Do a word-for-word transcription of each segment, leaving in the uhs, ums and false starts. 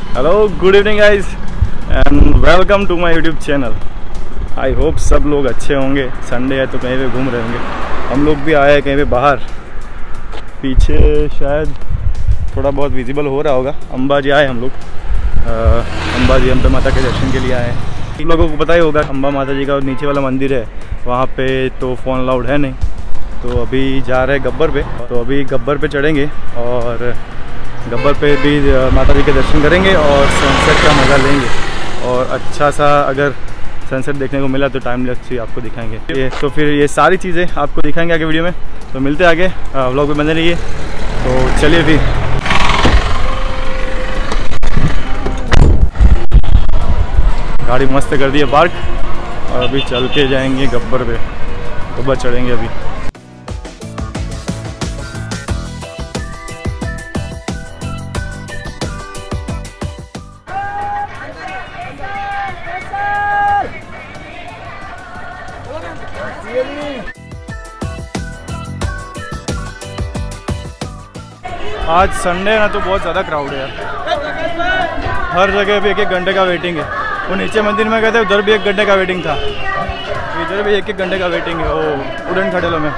Hello, good evening guys and welcome to my YouTube channel. I hope सब लोग अच्छे होंगे। संडे है तो कहीं पे घूम रहे होंगे। हम लोग भी आए हैं कहीं पे बाहर। पीछे शायद थोड़ा बहुत विजिबल हो रहा होगा, अंबाजी आए हम लोग। अंबाजी अम्बे माता के दर्शन के लिए आए हैं। इन लोगों को पता ही होगा अम्बा माता जी का नीचे वाला मंदिर है, वहाँ पे तो फ़ोन अलाउड है नहीं। तो अभी जा रहे हैं गब्बर पे। तो अभी गब्बर पे चढ़ेंगे और गब्बर पे भी माता जी के दर्शन करेंगे और सनसेट का मज़ा लेंगे। और अच्छा सा अगर सनसेट देखने को मिला तो टाइम लैप्स भी आपको दिखाएंगे। ये तो फिर ये सारी चीज़ें आपको दिखाएंगे आगे वीडियो में। तो मिलते हैं आगे, व्लॉग में बने रहिए। तो चलिए फिर गाड़ी मस्त कर दी है पार्क और अभी चल के जाएंगे गब्बर पे। गब्बर चढ़ेंगे अभी। आज संडे है ना, तो बहुत ज़्यादा क्राउड है यार। हर जगह पे एक एक घंटे का वेटिंग है। वो नीचे मंदिर में गए थे, उधर भी एक घंटे का वेटिंग था। इधर भी एक एक घंटे का वेटिंग है वो उड़न खटेलों में।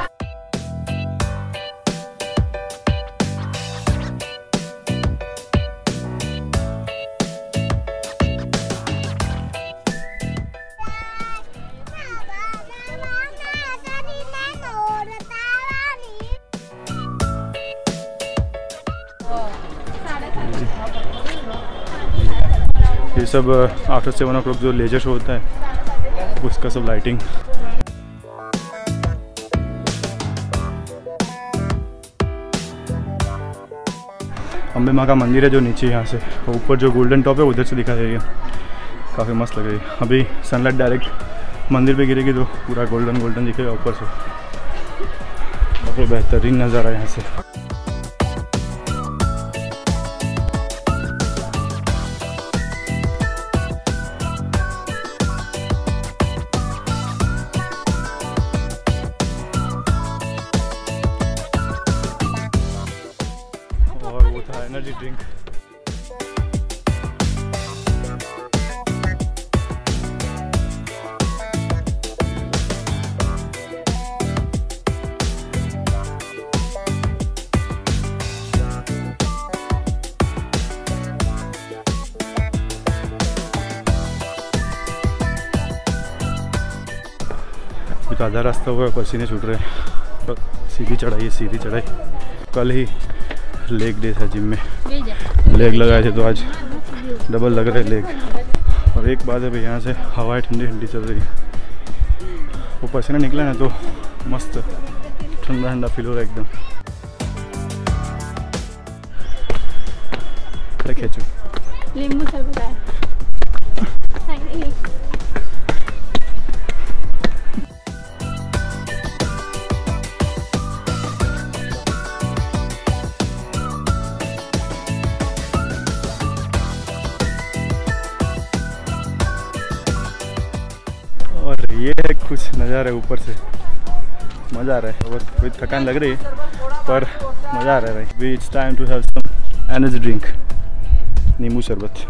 ये सब आफ्टर सेवन ओ क्लॉक जो लेजर शो होता है उसका सब लाइटिंग। अम्बे माँ का मंदिर है जो नीचे यहाँ से, ऊपर जो गोल्डन टॉप है उधर से दिखा देगी। काफ़ी मस्त लग रही है। अभी सनलाइट डायरेक्ट मंदिर पे गिरेगी तो पूरा गोल्डन गोल्डन दिखेगा ऊपर से। काफ़ी बेहतरीन नज़ारा है यहाँ से। और वो था एनर्जी ड्रिंक। आधा रास्ता हुआ, पसीने छूट रहे हैं। सीधी चढ़ाई है, सीधी चढ़ाई। कल ही लेग डे था, जिम में लेग लगाए थे तो आज डबल लग रहे लेग। और एक बात है भाई, यहाँ से हवाएं ठंडी ठंडी चल रही है। वो पसीना निकला ना तो मस्त ठंडा ठंडा फील हो रहा है एकदम। क्या खींचो नींबू शरबत है। और ये है कुछ नज़ारा ऊपर से, मज़ा आ रहा है। बहुत कोई थकान लग रही है पर मज़ा आ रहा है भाई। It's time to have some energy drink, नींबू शरबत।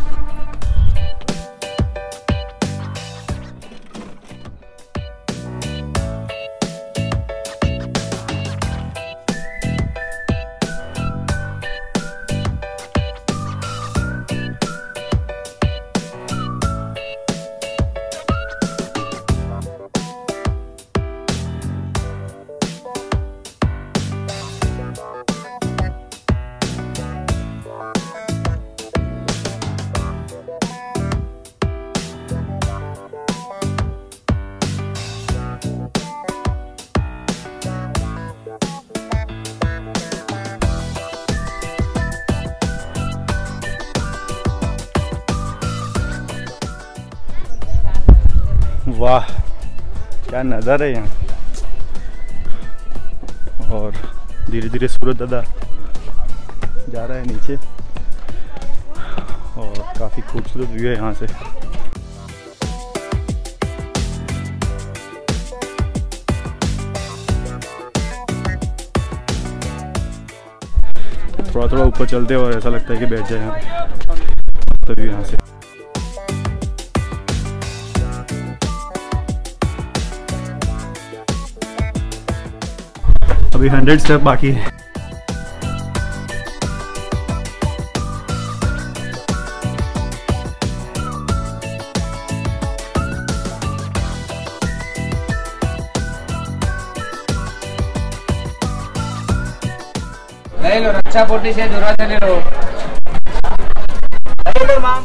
वाह क्या नज़ारा है यहाँ। और धीरे धीरे सूरज दादा जा रहा है नीचे और काफ़ी खूबसूरत व्यू है यहाँ से। थोड़ा थोड़ा ऊपर चलते और ऐसा लगता है कि बैठ जाए यहाँ पे। तो यहाँ से अभी हंड्रेड स्टेप बाकी है। ले लो रक्षा पोटी से दूरा से ले लो। ले लो माम।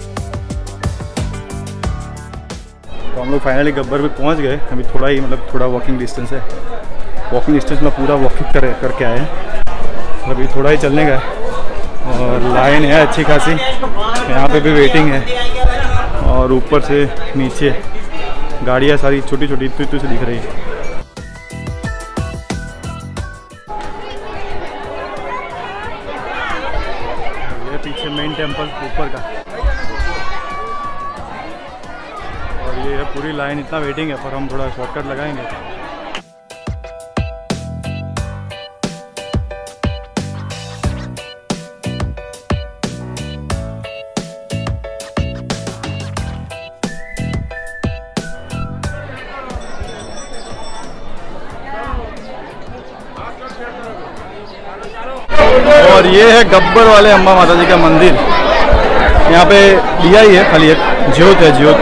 तो हम लोग फाइनली गब्बर पे पहुंच गए। अभी थोड़ा ही मतलब थोड़ा वॉकिंग डिस्टेंस है। वॉकिंग डिस्टेंस में पूरा वॉकिंग कर करके आए हैं। अभी थोड़ा ही चलने का है और लाइन है अच्छी खासी। यहाँ पे भी वेटिंग है और ऊपर से नीचे गाड़ियाँ सारी छोटी छोटी इतनी इतनी से दिख रही है। पीछे मेन टेम्पल ऊपर का और ये है पूरी लाइन। इतना वेटिंग है पर हम थोड़ा शॉर्टकट लगाएंगे। और ये है गब्बर वाले अम्बा माता जी का मंदिर। यहाँ पे दिया ही है खाली एक ज्योत है ज्योत।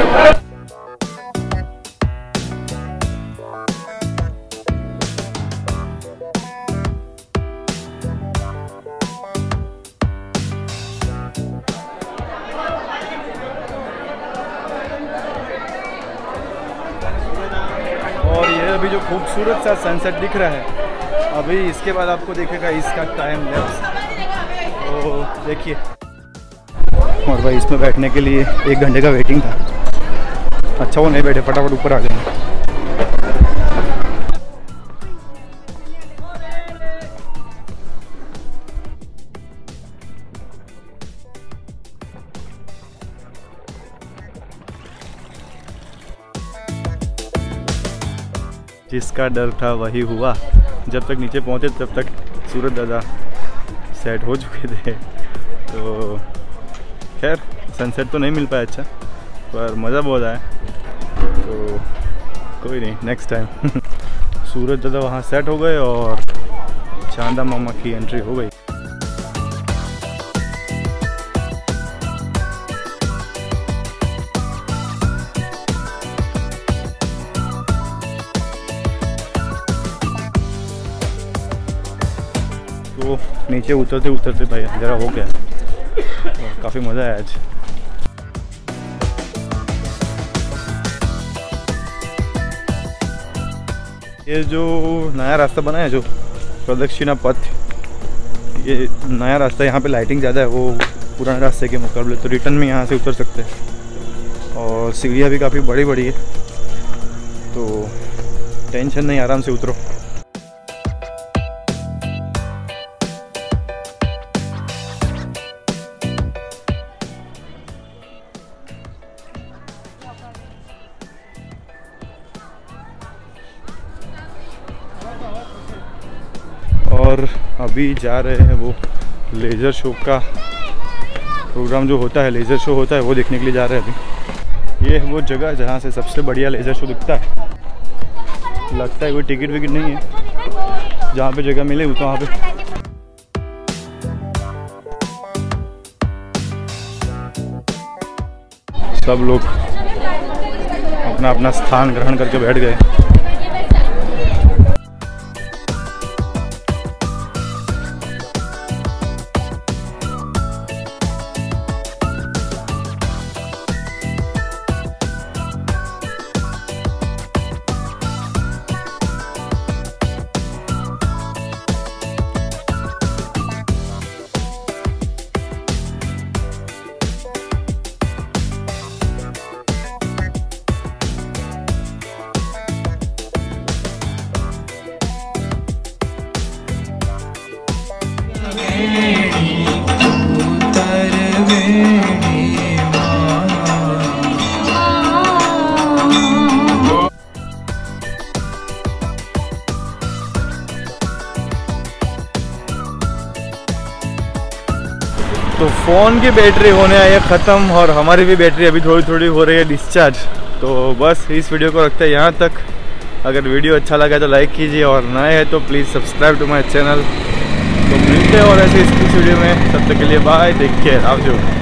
और ये अभी जो खूबसूरत सा सनसेट दिख रहा है अभी इसके बाद आपको देखेगा इसका टाइम लैप्स। तो देखिए। और भाई इसमें बैठने के लिए एक घंटे का वेटिंग था। अच्छा वो नहीं बैठे, फटाफट ऊपर आ जाएंगे। जिसका डर था वही हुआ। जब तक नीचे पहुंचे तब तक सूरज दादा सेट हो चुके थे। तो खैर सनसेट तो नहीं मिल पाया अच्छा, पर मज़ा बहुत आया। तो कोई नहीं, नेक्स्ट टाइम। सूरज दादा वहाँ सेट हो गए और चांदा मामा की एंट्री हो गई। तो नीचे उतरते उतरते भाई अंधेरा हो गया और काफ़ी मज़ा आया आज। ये जो नया रास्ता बना है जो प्रदक्षिणा पथ, ये नया रास्ता, यहाँ पे लाइटिंग ज़्यादा है वो पुराने रास्ते के मुकाबले। तो रिटर्न में यहाँ से उतर सकते हैं और सीढ़ियाँ भी काफ़ी बड़ी बड़ी है। तो टेंशन नहीं, आराम से उतरो। और अभी जा रहे हैं वो लेज़र शो का प्रोग्राम जो होता है, लेज़र शो होता है, वो देखने के लिए जा रहे हैं अभी। ये है वो जगह जहाँ से सबसे बढ़िया लेज़र शो दिखता है। लगता है कोई टिकट विकेट नहीं है, जहाँ पे जगह मिले तो वहाँ पे। सब लोग अपना अपना स्थान ग्रहण करके बैठ गए। तो फ़ोन की बैटरी होने आई है ख़त्म और हमारी भी बैटरी अभी थोड़ी थोड़ी हो रही है डिस्चार्ज। तो बस इस वीडियो को रखते हैं यहाँ तक। अगर वीडियो अच्छा लगा तो लाइक कीजिए और नए हैं तो please subscribe to my channel. तो मिलते हैं और ऐसे इस वीडियो में, तब तक के लिए बाय, टेक केयर, आओ जो।